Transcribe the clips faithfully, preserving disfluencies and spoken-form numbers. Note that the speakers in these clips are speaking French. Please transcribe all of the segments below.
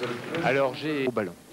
Alors j'ai au ballon.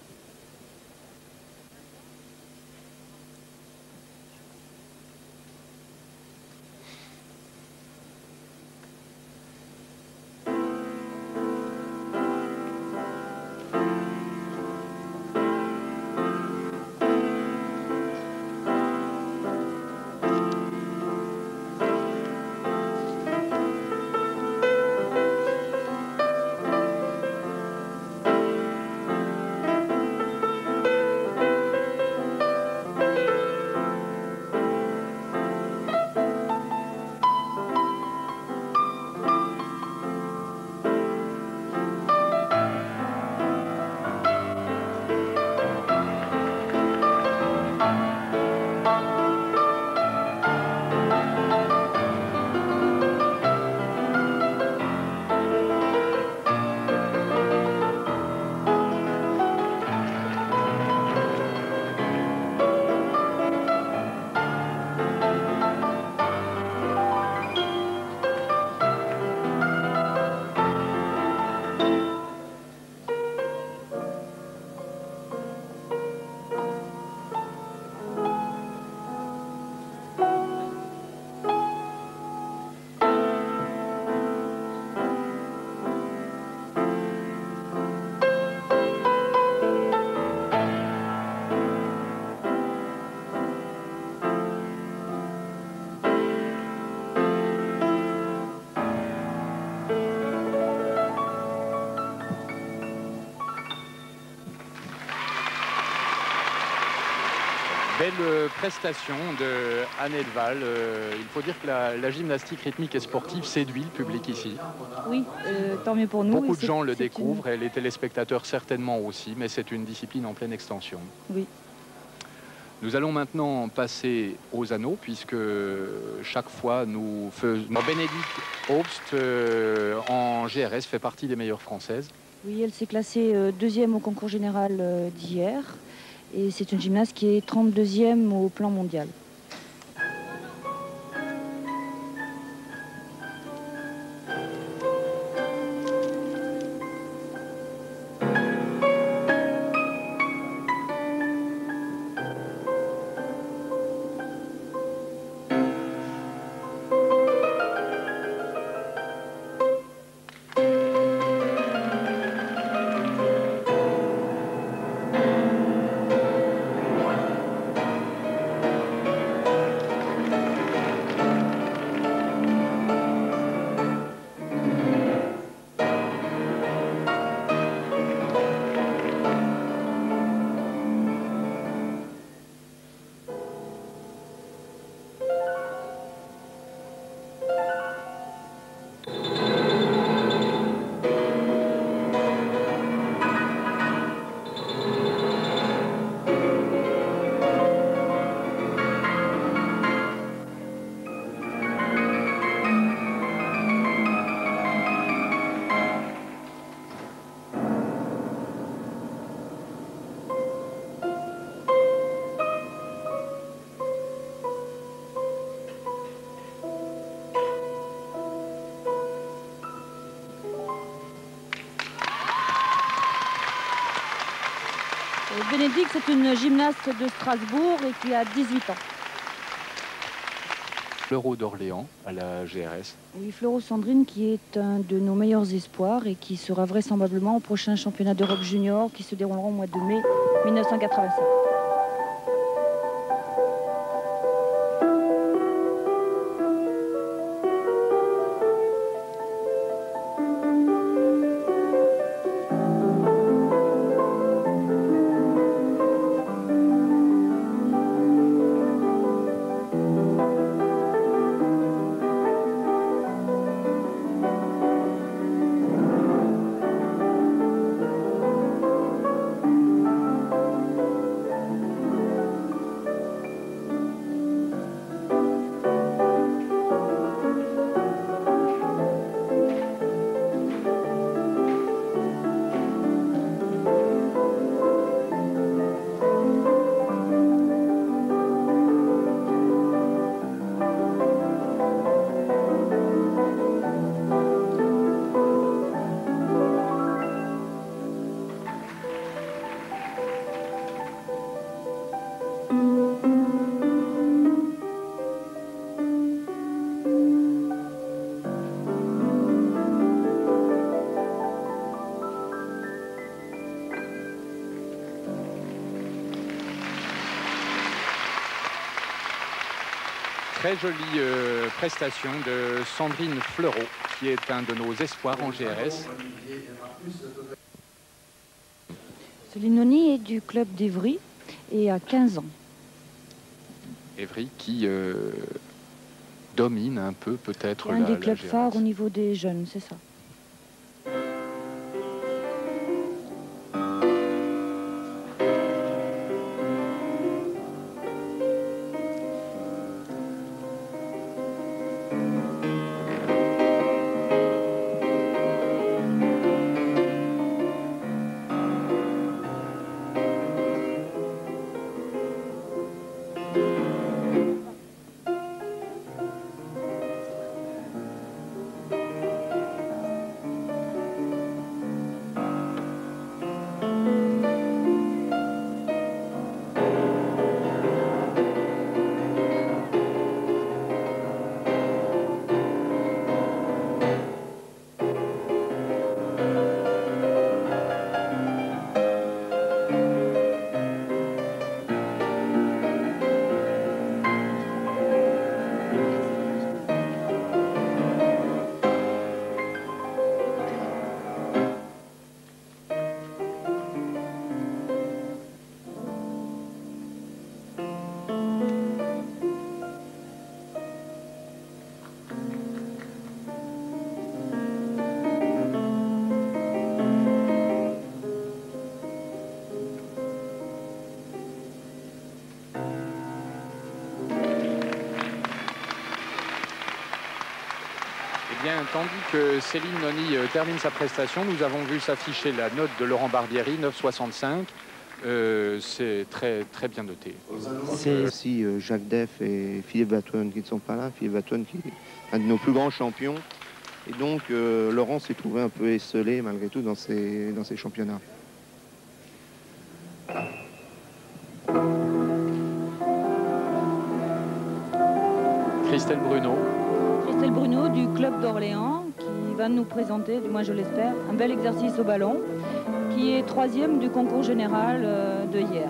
Belle prestation de Anne Elval. Euh, il faut dire que la, la gymnastique rythmique et sportive séduit le public ici. Oui, euh, tant mieux pour nous. Beaucoup de gens le découvrent une... et les téléspectateurs certainement aussi, mais c'est une discipline en pleine extension. Oui. Nous allons maintenant passer aux anneaux, puisque chaque fois nous faisons... Bénédicte Obst euh, en G R S fait partie des meilleures françaises. Oui, elle s'est classée euh, deuxième au concours général euh, d'hier. Et c'est une gymnaste qui est trente-deuxième au plan mondial. Bénédicte, c'est une gymnaste de Strasbourg et qui a dix-huit ans. Fleurot d'Orléans à la G R S. Oui, Fleurot Sandrine qui est un de nos meilleurs espoirs et qui sera vraisemblablement au prochain championnat d'Europe junior qui se déroulera au mois de mai mille neuf cent quatre-vingt-sept. très jolie euh, prestation de Sandrine Fleureau, qui est un de nos espoirs en G R S. Céline Noni est du club d'Evry et a quinze ans. Evry qui euh, domine un peu peut-être la, un des la clubs G R S. phares au niveau des jeunes, c'est ça. Bien, tandis que Céline Noni euh, termine sa prestation, nous avons vu s'afficher la note de Laurent Barbieri, neuf virgule soixante-cinq. Euh, c'est très, très bien noté. C'est aussi euh, Jacques Def et Philippe Batouane qui ne sont pas là. Philippe Batouane qui est un de nos plus grands champions. Et donc, euh, Laurent s'est trouvé un peu esselé malgré tout dans ses, dans ses championnats. Christelle Bruno. Christelle Bruno du club d'Orléans qui va nous présenter, du moins je l'espère, un bel exercice au ballon qui est troisième du concours général euh, de hier.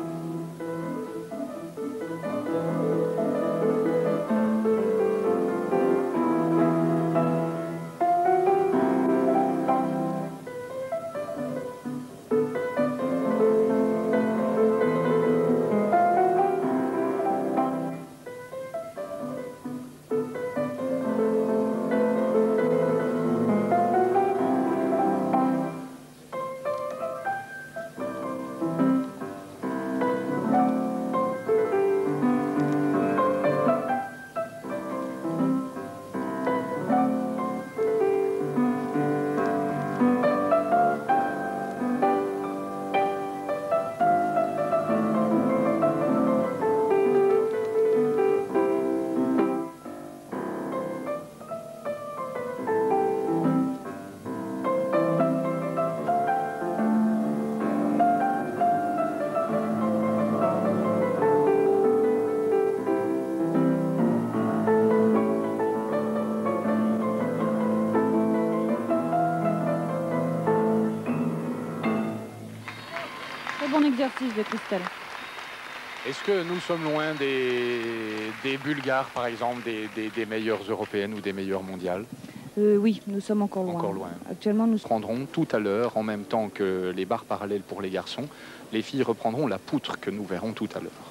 Bon exercice de Christelle. Est-ce que nous sommes loin des, des Bulgares, par exemple, des, des, des meilleures européennes ou des meilleures mondiales? euh, Oui, nous sommes encore loin. Encore loin. Actuellement, nous prendrons tout à l'heure, en même temps que les barres parallèles pour les garçons, les filles reprendront la poutre que nous verrons tout à l'heure.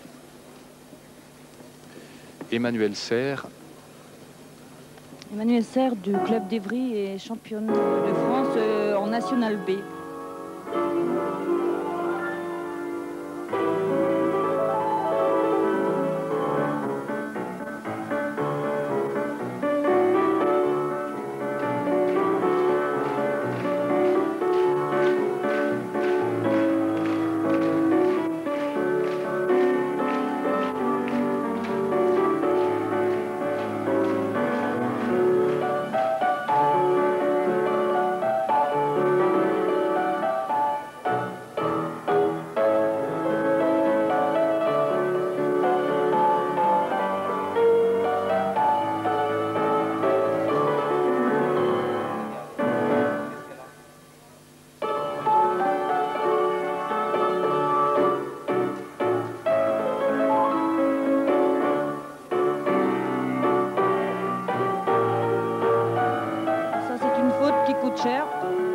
Emmanuel Serre. Emmanuel Serre du club d'Evry est championne de France euh, en National B. coûte cher.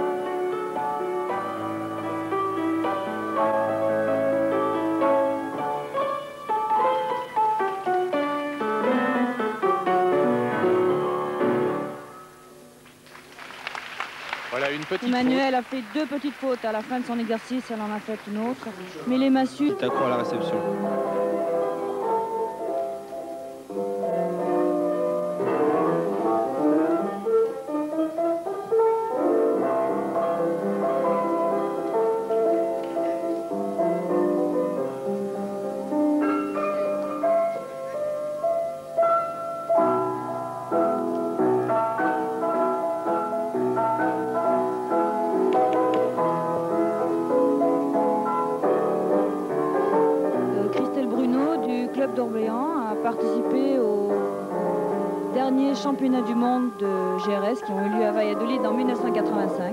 Voilà une petite Emmanuel faute. a fait deux petites fautes à la fin de son exercice, elle en a fait une autre. Mais les massues... Petit accro à la réception. Club d'Orléans a participé au dernier championnat du monde de G R S qui ont eu lieu à Valladolid en mille neuf cent quatre-vingt-cinq.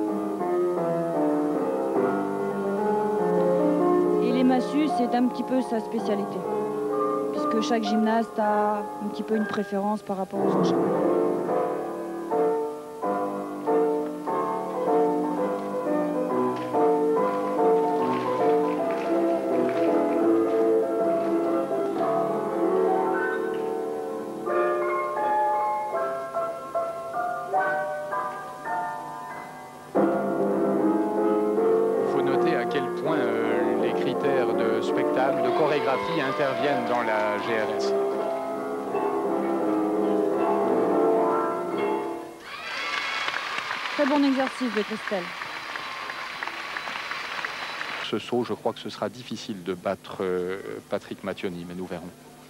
Et les massues, c'est un petit peu sa spécialité, puisque chaque gymnaste a un petit peu une préférence par rapport aux enchaînements. De chorégraphie interviennent dans la G R S. Très bon exercice de Christelle. Ce saut, je crois que ce sera difficile de battre euh, Patrick Mattioni, mais nous verrons.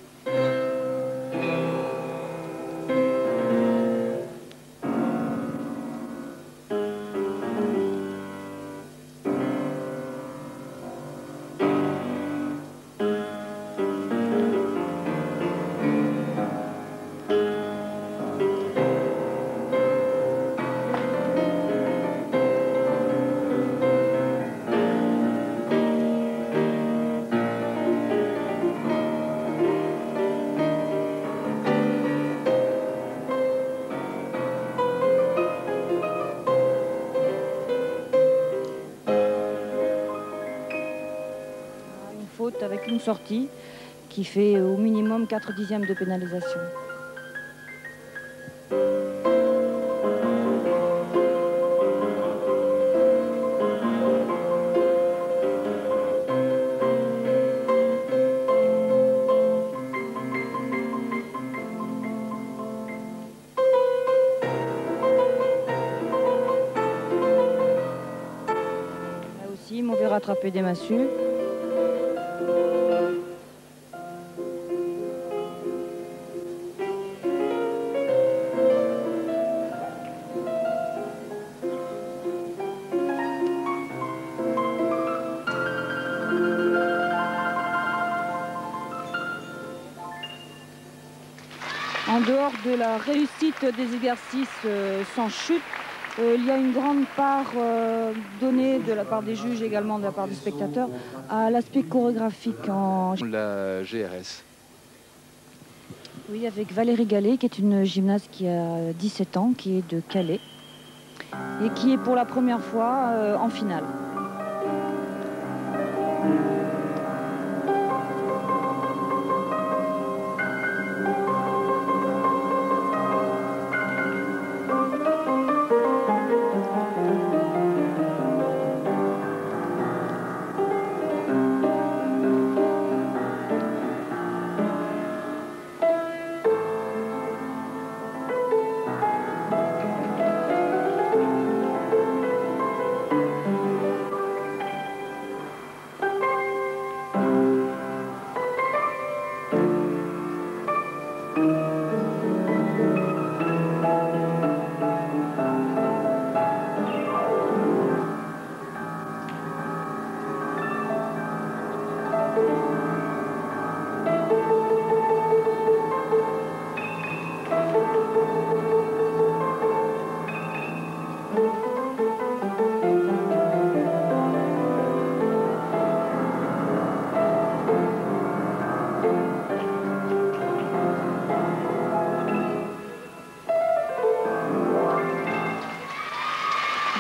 Avec une sortie qui fait au minimum quatre dixièmes de pénalisation. Là aussi, mauvais rattrapé des massues. En dehors de la réussite des exercices euh, sans chute, euh, il y a une grande part euh, donnée de la part des juges, également de la part des spectateurs, à l'aspect chorégraphique en... La G R S. Oui, avec Valérie Gallet, qui est une gymnaste qui a dix-sept ans, qui est de Calais, et qui est pour la première fois euh, en finale.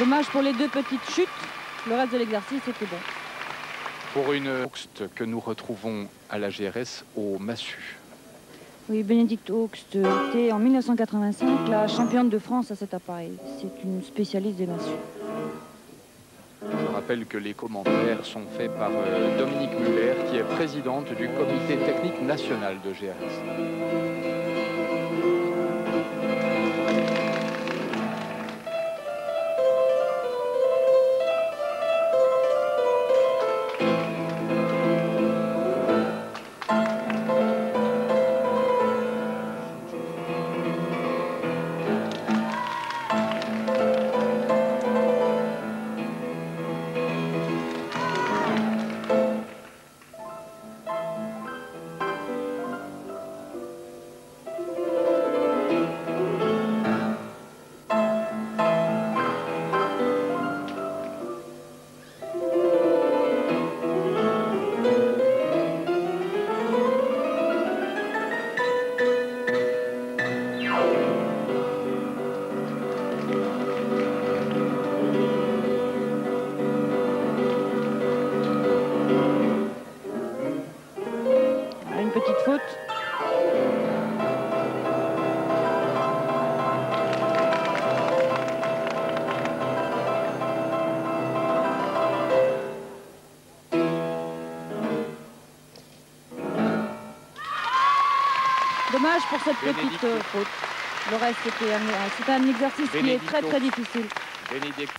Dommage pour les deux petites chutes. Le reste de l'exercice était bon. Pour une Augst que nous retrouvons à la G R S au Massue. Oui, Bénédicte Augst était en mille neuf cent quatre-vingt-cinq la championne de France à cet appareil. C'est une spécialiste des massues. Je rappelle que les commentaires sont faits par euh, Dominique Muller, qui est présidente du comité technique national de G R S. Petite faute. Dommage pour cette petite euh, faute. Le reste, c'était un, c'était un exercice qui est très très difficile. Bénédicte.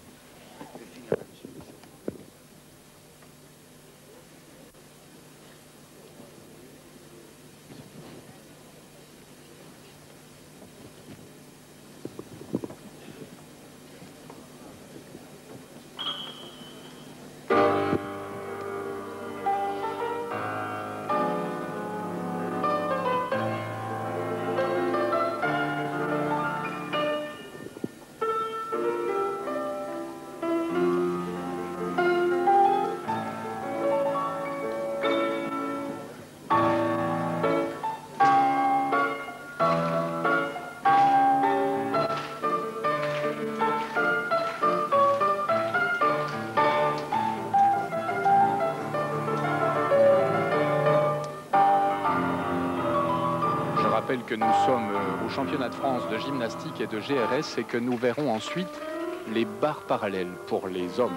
Je rappelle que nous sommes au championnat de France de gymnastique et de G R S et que nous verrons ensuite les barres parallèles pour les hommes.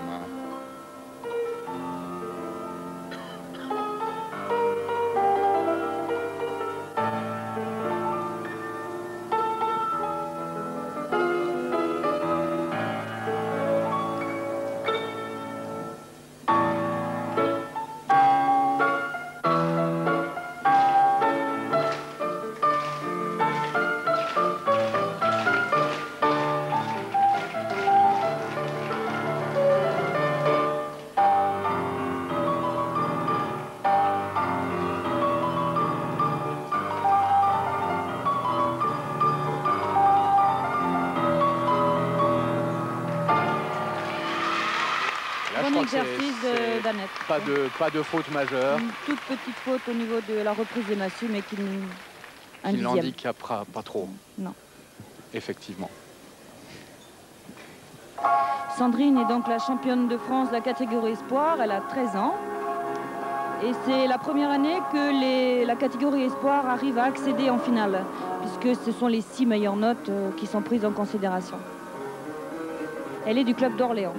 Bon exercice d'Annette. Pas de, pas de faute majeure. Une toute petite faute au niveau de la reprise des massues, mais qui Qui ne l'handicapera pas trop. Non. Effectivement. Sandrine est donc la championne de France de la catégorie espoir. Elle a treize ans. Et c'est la première année que les, la catégorie espoir arrive à accéder en finale, puisque ce sont les six meilleures notes euh, qui sont prises en considération. Elle est du club d'Orléans.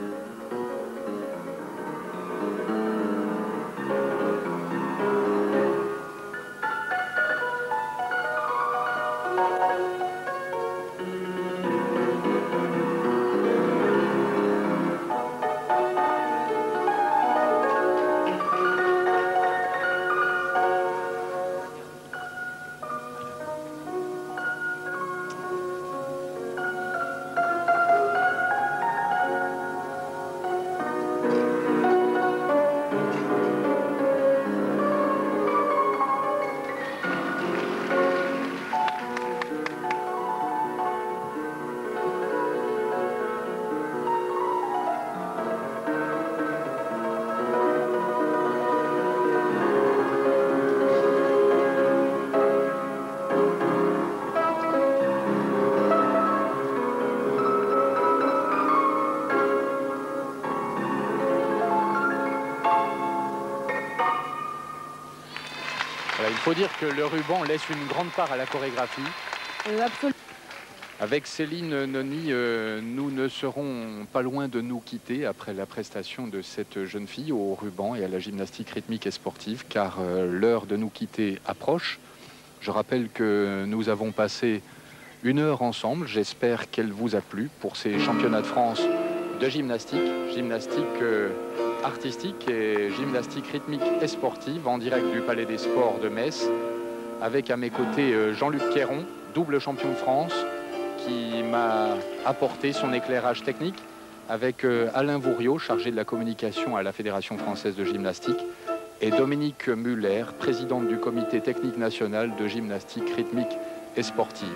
faut dire que le ruban laisse une grande part à la chorégraphie. Euh, absolument. Avec Céline Noni, euh, nous ne serons pas loin de nous quitter après la prestation de cette jeune fille au ruban et à la gymnastique rythmique et sportive, car euh, l'heure de nous quitter approche. Je rappelle que nous avons passé une heure ensemble. J'espère qu'elle vous a plu pour ces championnats de France de gymnastique, gymnastique euh, artistique et gymnastique rythmique et sportive en direct du Palais des Sports de Metz, avec à mes côtés euh, Jean-Luc Queyron, double champion de France, qui m'a apporté son éclairage technique, avec euh, Alain Vouriot, chargé de la communication à la Fédération française de gymnastique, et Dominique Muller, présidente du comité technique national de gymnastique rythmique et sportive.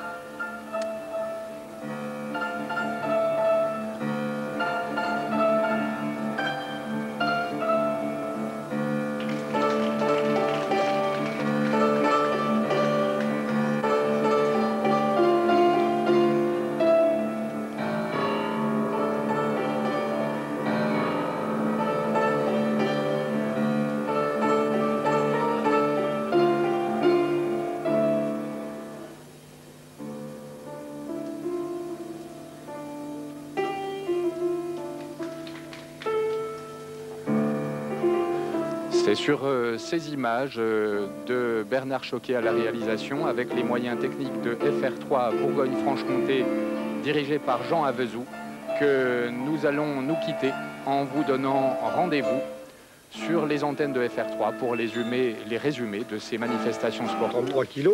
C'est sur euh, ces images euh, de Bernard Choquet à la réalisation, avec les moyens techniques de F R trois Bourgogne-Franche-Comté, dirigé par Jean Avezou, que nous allons nous quitter en vous donnant rendez-vous sur les antennes de F R trois pour les, humer, les résumés de ces manifestations sportives. trente-trois kilos.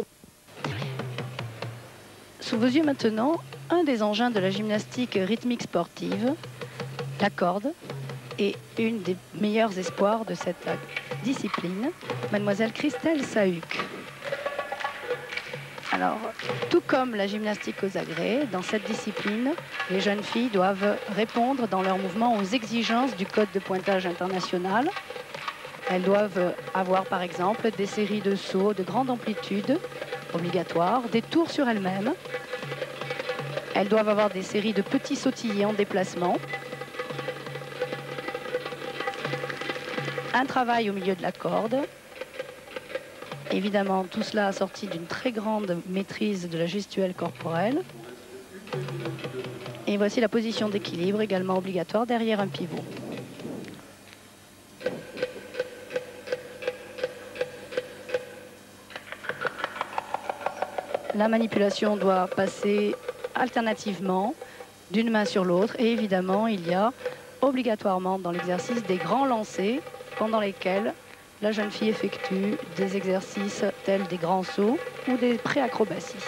Sous vos yeux maintenant, un des engins de la gymnastique rythmique sportive, la corde, et une des meilleurs espoirs de cette discipline, mademoiselle Christelle Sahuc. Alors, tout comme la gymnastique aux agrès, dans cette discipline, les jeunes filles doivent répondre dans leur mouvement aux exigences du code de pointage international. Elles doivent avoir, par exemple, des séries de sauts de grande amplitude obligatoires, des tours sur elles-mêmes. Elles doivent avoir des séries de petits sautillés en déplacement. Un travail au milieu de la corde. Évidemment, tout cela assorti d'une très grande maîtrise de la gestuelle corporelle. Et voici la position d'équilibre également obligatoire derrière un pivot. La manipulation doit passer alternativement d'une main sur l'autre. Et évidemment, il y a obligatoirement dans l'exercice des grands lancers pendant lesquels la jeune fille effectue des exercices tels des grands sauts ou des pré-acrobaties.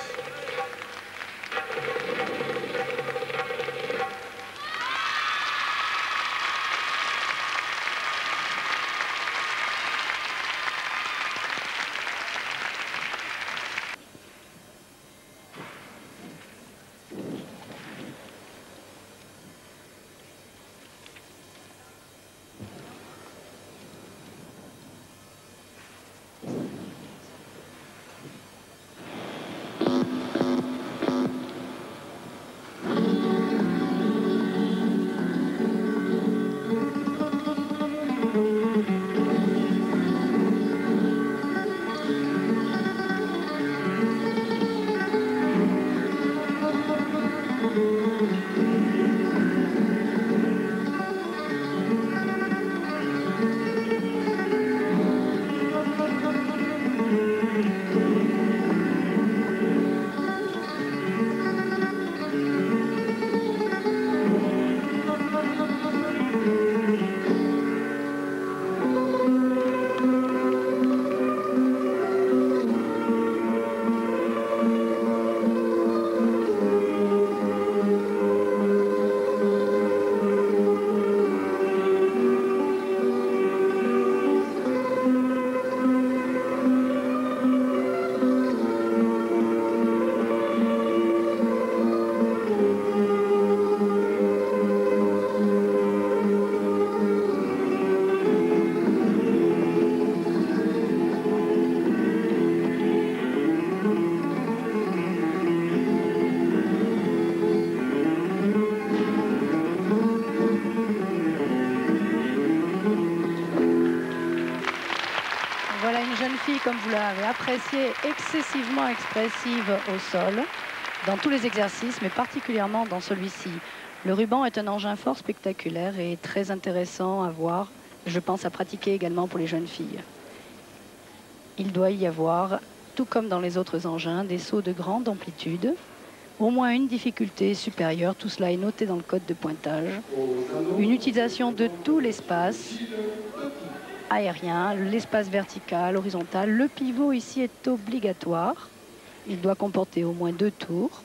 comme vous l'avez apprécié, excessivement expressive au sol, dans tous les exercices, mais particulièrement dans celui-ci. Le ruban est un engin fort spectaculaire et très intéressant à voir, je pense à pratiquer également pour les jeunes filles. Il doit y avoir, tout comme dans les autres engins, des sauts de grande amplitude, au moins une difficulté supérieure, tout cela est noté dans le code de pointage. Une utilisation de tout l'espace aérien, l'espace vertical, horizontal. Le pivot ici est obligatoire. Il doit comporter au moins deux tours.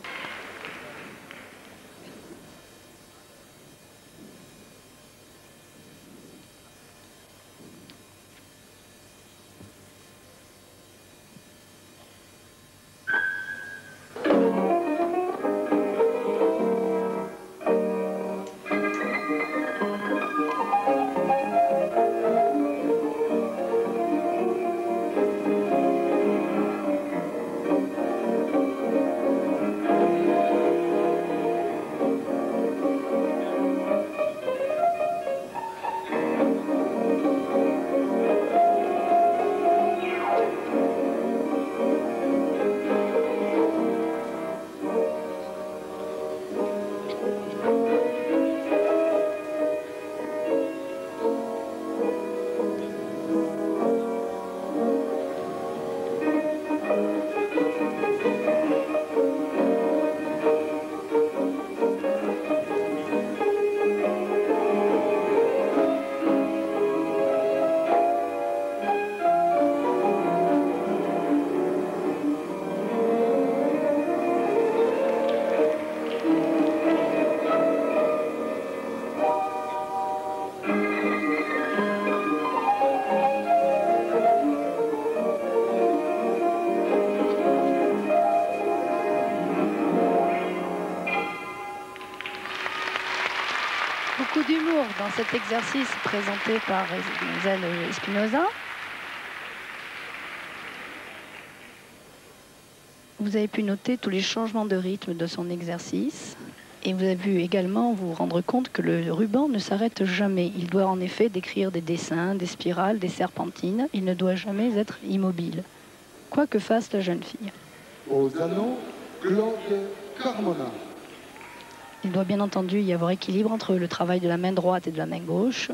Beaucoup d'humour dans cet exercice présenté par Mademoiselle Espinosa. Vous avez pu noter tous les changements de rythme de son exercice. Et vous avez pu également vous rendre compte que le ruban ne s'arrête jamais. Il doit en effet décrire des dessins, des spirales, des serpentines. Il ne doit jamais être immobile, quoi que fasse la jeune fille. Aux anneaux, Claude Carmona. Il doit bien entendu y avoir équilibre entre le travail de la main droite et de la main gauche.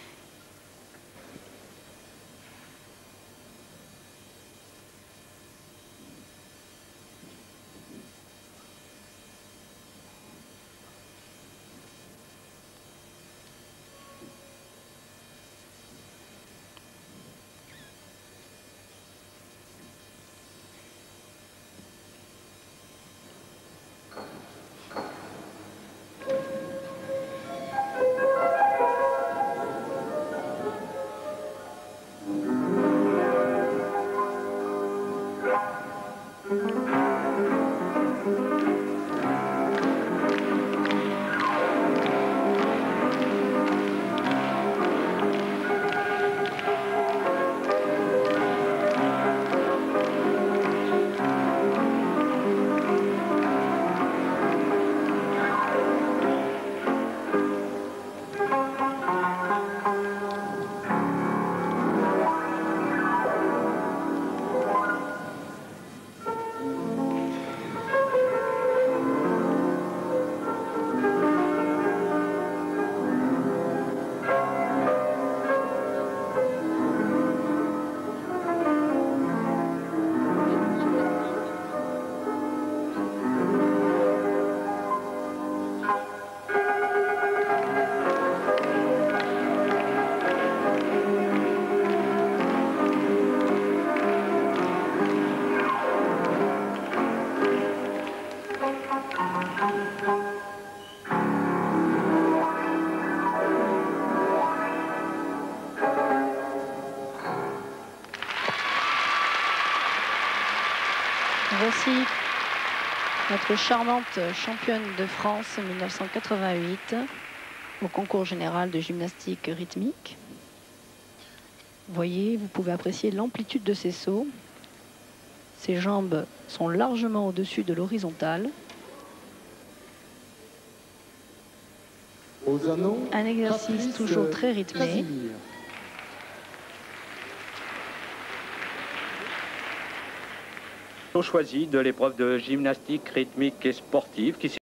Voici notre charmante championne de France mille neuf cent quatre-vingt-huit au concours général de gymnastique rythmique. Vous voyez, vous pouvez apprécier l'amplitude de ses sauts. Ses jambes sont largement au-dessus de l'horizontale. Un exercice toujours très rythmé. ont choisi de l'épreuve de gymnastique rythmique et sportive qui